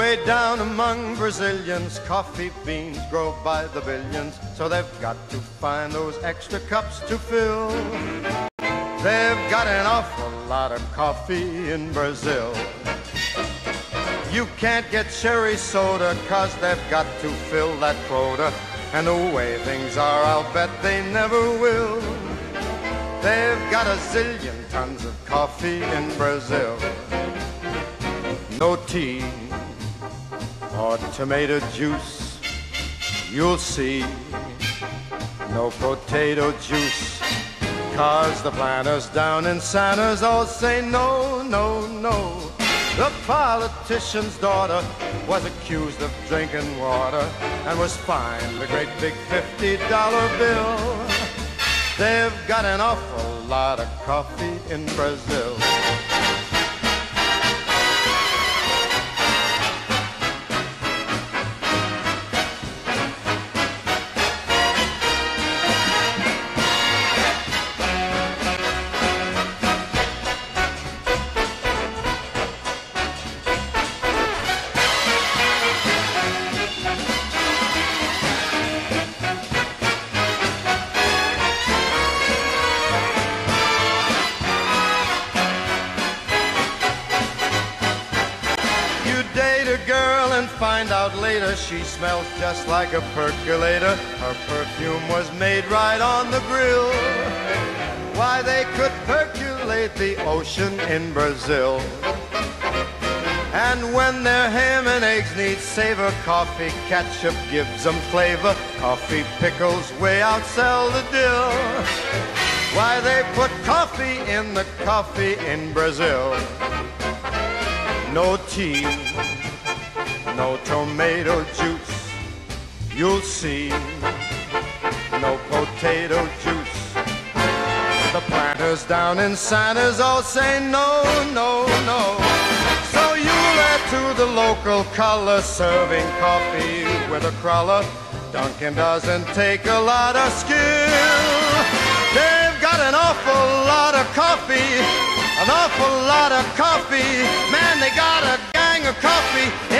Way down among Brazilians, coffee beans grow by the billions, so they've got to find those extra cups to fill. They've got an awful lot of coffee in Brazil. You can't get cherry soda, 'cause they've got to fill that quota, and the way things are, I'll bet they never will. They've got a zillion tons of coffee in Brazil. No tea or tomato juice, you'll see. No potato juice, 'cause the planters down in Santos all say no, no, no. The politician's daughter was accused of drinking water and was fined a great big $50 bill. They've got an awful lot of coffee in Brazil. Girl and find out later she smells just like a percolator. Her perfume was made right on the grill. Why, they could percolate the ocean in Brazil. And when their ham and eggs need savor, coffee ketchup gives them flavor. Coffee pickles way outsell the dill. Why, they put coffee in the coffee in Brazil. No tea, no tomato juice, you'll see. No potato juice. The planters down in Santos all say no, no, no. So you'll add to the local color, serving coffee with a crawler. Dunkin' doesn't take a lot of skill. They've got an awful lot of coffee, an awful lot of coffee. Man, they got a gang of coffee